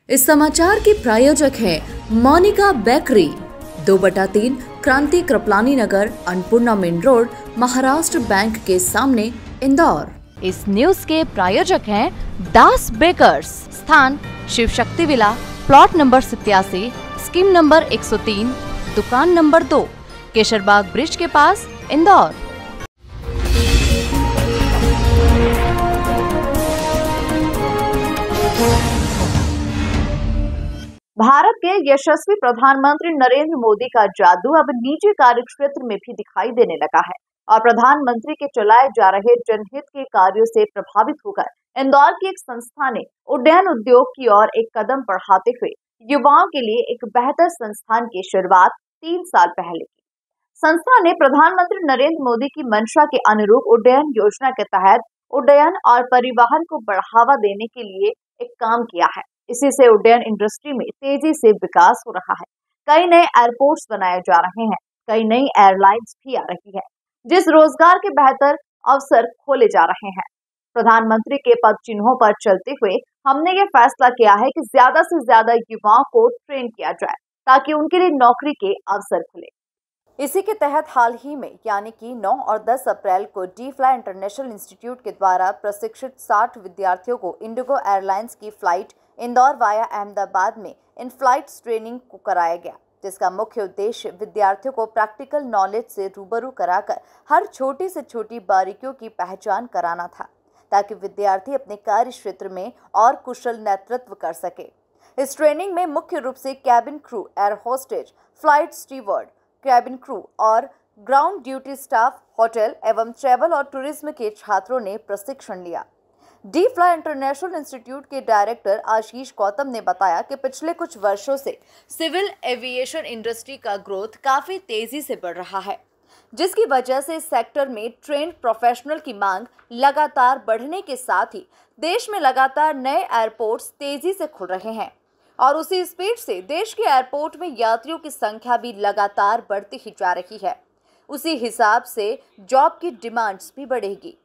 इस समाचार के प्रायोजक हैं Monika bakery, 2/3 Kranti Kripalani Nagar, Annapurna main road, Maharashtra bank के सामने, इंदौर। इस न्यूज के प्रायोजक हैं दास बेकर्स, स्थान Shiv Shakti villa, plot number 87, scheme number 103, दुकान नंबर 2, केशरबाग ब्रिज के पास, इंदौर। भारत के यशस्वी प्रधानमंत्री नरेंद्र मोदी का जादू अब निजी कार्य क्षेत्र में भी दिखाई देने लगा है और प्रधानमंत्री के चलाए जा रहे जनहित के कार्यों से प्रभावित होकर इंदौर की एक संस्था ने उड्डयन उद्योग की ओर एक कदम बढ़ाते हुए युवाओं के लिए एक बेहतर संस्थान की शुरुआत 3 साल पहले की। संस्था ने प्रधानमंत्री नरेंद्र मोदी की मंशा के अनुरूप उड्डयन योजना के तहत उड्डयन और परिवहन को बढ़ावा देने के लिए एक काम किया है। इसी से उड्डयन इंडस्ट्री में तेजी से विकास हो रहा है। कई नए एयरपोर्ट्स बनाए जा रहे हैं, कई नई एयरलाइंस भी आ रही है, जिस रोजगार के बेहतर अवसर खोले जा रहे हैं। प्रधानमंत्री के पद चिन्हों पर चलते हुए हमने ये फैसला किया है कि ज्यादा से ज्यादा युवाओं को ट्रेन किया जाए ताकि उनके लिए नौकरी के अवसर खुले। इसी के तहत हाल ही में यानी कि 9 और 10 अप्रैल को डी फ्लाई इंटरनेशनल इंस्टीट्यूट के द्वारा प्रशिक्षित 60 विद्यार्थियों को इंडिगो एयरलाइंस की फ्लाइट इंदौर वाया अहमदाबाद में इन फ्लाइट्स ट्रेनिंग को कराया गया, जिसका मुख्य उद्देश्य विद्यार्थियों को प्रैक्टिकल नॉलेज से रूबरू कराकर हर छोटी से छोटी बारीकियों की पहचान कराना था, ताकि विद्यार्थी अपने कार्य क्षेत्र में और कुशल नेतृत्व कर सके। इस ट्रेनिंग में मुख्य रूप से cabin crew, air hostess, flight steward, cabin crew और ग्राउंड ड्यूटी स्टाफ, होटल एवं ट्रैवल और टूरिज्म के छात्रों ने प्रशिक्षण लिया। डी फ्लाई इंटरनेशनल इंस्टीट्यूट के डायरेक्टर आशीष गौतम ने बताया कि पिछले कुछ वर्षों से सिविल एविएशन इंडस्ट्री का ग्रोथ काफी तेजी से बढ़ रहा है, जिसकी वजह से इस सेक्टर में ट्रेंड प्रोफेशनल की मांग लगातार बढ़ने के साथ ही देश में लगातार नए एयरपोर्ट्स तेजी से खुल रहे हैं और उसी स्पीड से देश के एयरपोर्ट में यात्रियों की संख्या भी लगातार बढ़ती ही जा रही है। उसी हिसाब से जॉब की डिमांड्स भी बढ़ेगी।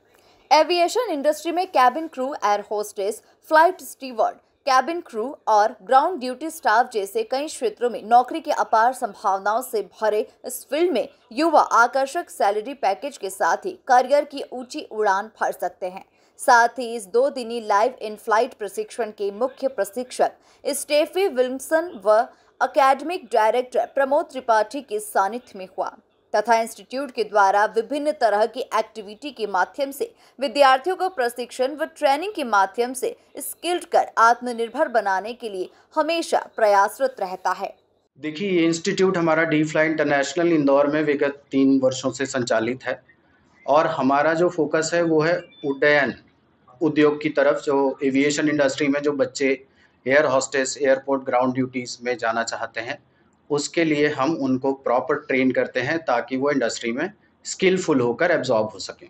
एविएशन इंडस्ट्री में cabin crew, air hostess, flight steward, cabin crew और ग्राउंड ड्यूटी स्टाफ जैसे कई क्षेत्रों में नौकरी की अपार संभावनाओं से भरे इस फील्ड में युवा आकर्षक सैलरी पैकेज के साथ ही करियर की ऊंची उड़ान भर सकते हैं। साथ ही इस 2 दिनी लाइव इन फ्लाइट प्रशिक्षण के मुख्य प्रशिक्षक स्टेफी विल्मसन व अकेडमिक डायरेक्टर प्रमोद त्रिपाठी के सानिध्य में हुआ तथा इंस्टीट्यूट के द्वारा विभिन्न तरह की एक्टिविटी के माध्यम से विद्यार्थियों को प्रशिक्षण व ट्रेनिंग के माध्यम से स्किल्ड कर आत्मनिर्भर बनाने के लिए हमेशा प्रयासरत रहता है। देखिए, ये इंस्टीट्यूट हमारा डी फ्लाई इंटरनेशनल इंदौर में विगत 3 वर्षों से संचालित है और हमारा जो फोकस है वो है उड्डयन उद्योग की तरफ। जो एविएशन इंडस्ट्री में जो बच्चे air hostess, airport ground duties में जाना चाहते हैं, उसके लिए हम उनको प्रॉपर ट्रेन करते हैं ताकि वो इंडस्ट्री में स्किलफुल होकर एब्जॉर्ब हो सकें।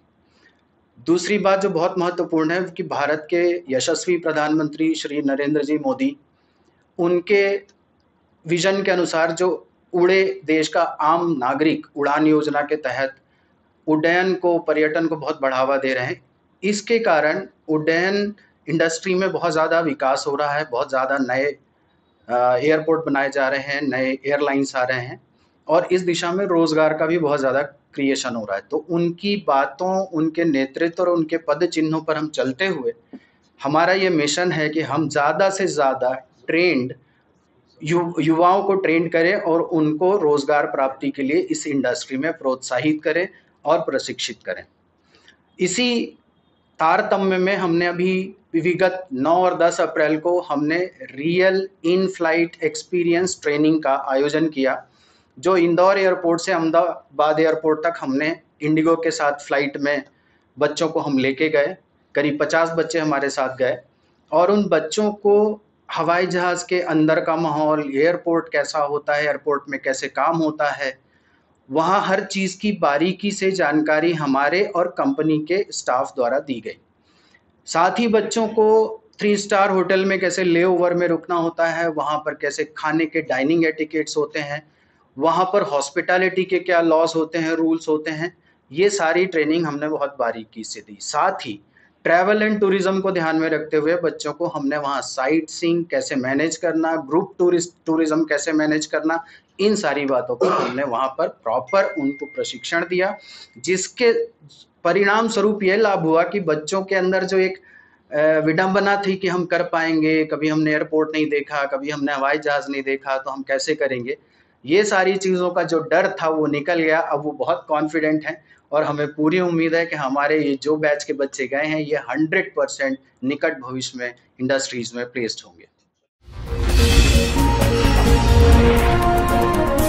दूसरी बात जो बहुत महत्वपूर्ण है कि भारत के यशस्वी प्रधानमंत्री श्री नरेंद्र जी मोदी, उनके विजन के अनुसार जो उड़े देश का आम नागरिक उड़ान योजना के तहत उड्डयन को, पर्यटन को बहुत बढ़ावा दे रहे हैं। इसके कारण उड्डयन इंडस्ट्री में बहुत ज़्यादा विकास हो रहा है, बहुत ज़्यादा नए एयरपोर्ट बनाए जा रहे हैं, नए एयरलाइंस आ रहे हैं और इस दिशा में रोज़गार का भी बहुत ज़्यादा क्रिएशन हो रहा है। तो उनकी बातों, उनके नेतृत्व और उनके पद चिन्हों पर हम चलते हुए हमारा ये मिशन है कि हम ज़्यादा से ज़्यादा ट्रेंड युवाओं को ट्रेंड करें और उनको रोज़गार प्राप्ति के लिए इस इंडस्ट्री में प्रोत्साहित करें और प्रशिक्षित करें। इसी तारतम्य में हमने अभी विगत 9 और 10 अप्रैल को हमने real in flight experience training का आयोजन किया, जो इंदौर एयरपोर्ट से अहमदाबाद एयरपोर्ट तक हमने इंडिगो के साथ फ्लाइट में बच्चों को हम लेके गए। करीब 50 बच्चे हमारे साथ गए और उन बच्चों को हवाई जहाज़ के अंदर का माहौल, एयरपोर्ट कैसा होता है, एयरपोर्ट में कैसे काम होता है, वहाँ हर चीज़ की बारीकी से जानकारी हमारे और कंपनी के स्टाफ द्वारा दी गई। साथ ही बच्चों को 3 स्टार होटल में कैसे ले ओवर में रुकना होता है, वहाँ पर कैसे खाने के डाइनिंग एटिकेट्स होते हैं, वहाँ पर हॉस्पिटैलिटी के क्या लॉज होते हैं, रूल्स होते हैं, ये सारी ट्रेनिंग हमने बहुत बारीकी से दी। साथ ही ट्रैवल एंड टूरिज्म को ध्यान में रखते हुए बच्चों को हमने वहाँ साइट सीइंग कैसे मैनेज करना, ग्रुप टूरिज्म कैसे मैनेज करना, इन सारी बातों को हमने वहाँ पर प्रॉपर उनको प्रशिक्षण दिया, जिसके परिणाम स्वरूप ये लाभ हुआ कि बच्चों के अंदर जो एक विडंबना थी कि हम कर पाएंगे, कभी हमने एयरपोर्ट नहीं देखा, कभी हमने हवाई जहाज नहीं देखा, तो हम कैसे करेंगे, ये सारी चीज़ों का जो डर था वो निकल गया। अब वो बहुत कॉन्फिडेंट हैं और हमें पूरी उम्मीद है कि हमारे ये जो बैच के बच्चे गए हैं ये 100% निकट भविष्य में इंडस्ट्रीज में प्लेस्ड होंगे।